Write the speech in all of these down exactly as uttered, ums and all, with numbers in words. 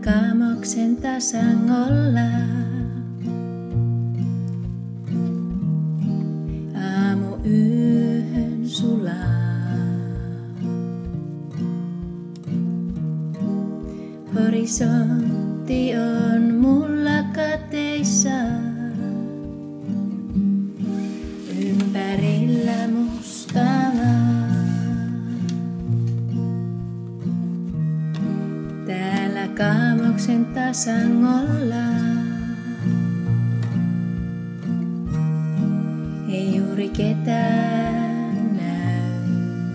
kaamoksen tasan olla. Aamu yöhön sulaa. Horisontti on mulla kateissa. Ympärillä musta maa. Täällä kaamoksen tasan ollaan. Ei juuri ketään näy.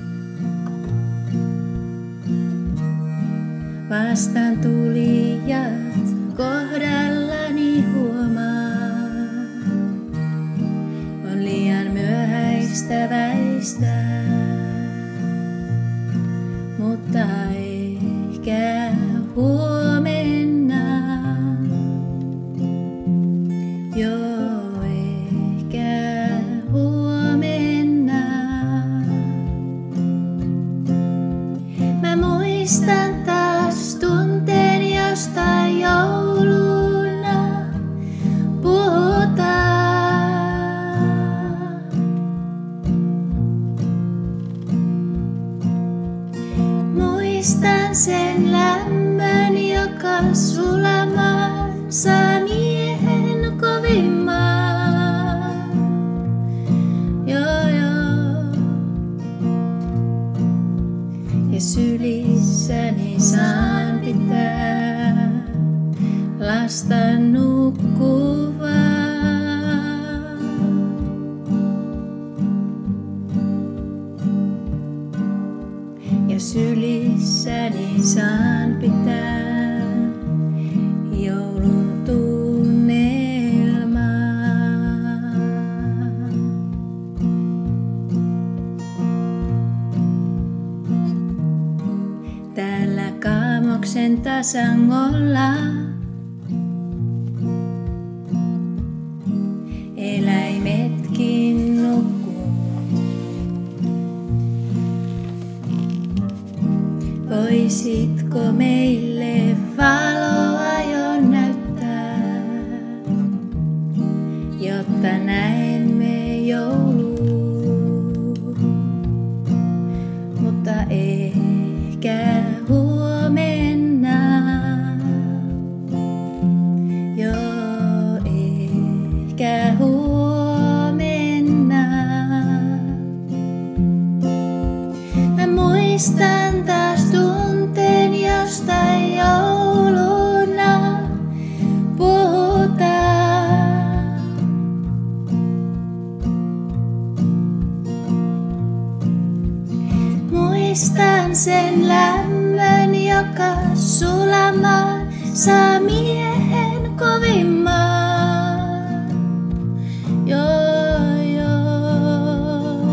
Vastaan tulijat kohdallani huomaa. On liian myöhäistä väistää, mutta ehkä huomenna. Joo, ehkä huomenna. Mä muistan taas tunteen, josta jouluna puhutaan. Muistan sen lämmön, joka sulamaan saa miehen kovimman. Joo, joo. Ja sylissäni saan pitää lasta nukkuvaa. Ja sylissäni saan pitää joulun tunnelmaa. Täällä kaamoksen tasan ollaan. Eläimetkin nukkuu. Voisitko meille valoa jo näyttää, jotta näemme joulun? Mutta ehkä huomenna. Joo, ehkä huomenna. Mä muistan taas tunteen, josta jouluna puhutaan. Muistan sen lämmön, joka sulamaan saa miehen kovimman. Joo, joo.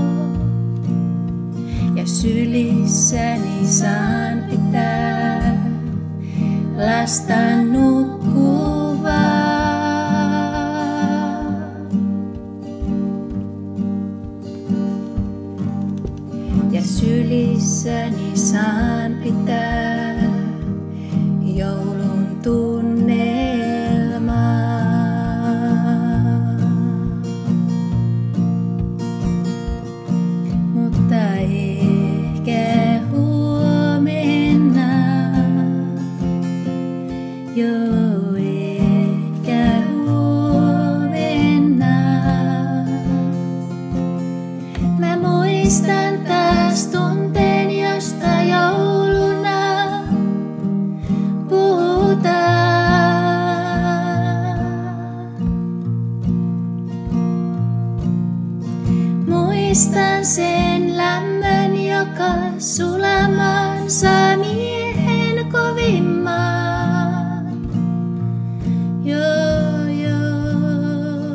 Ja sylissäni saan pitää lasta nukkuvaa. Ja sylissäni saan pitää joulun tunnelmaa. Mutta ehkä huomenna. Joo, ehkä huomenna. Mä muistan taas tunteen, josta jouluna puhutaan. Muistan sen lämmön, joka sulamaan saa miehen kovimman. Joo, joo.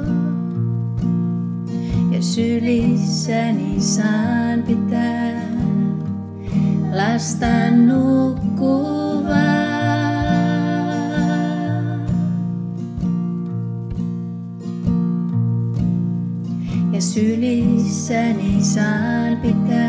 Ja sylissäni saan pitää lasta nukkuvaa. Ja sylissäni saan pitää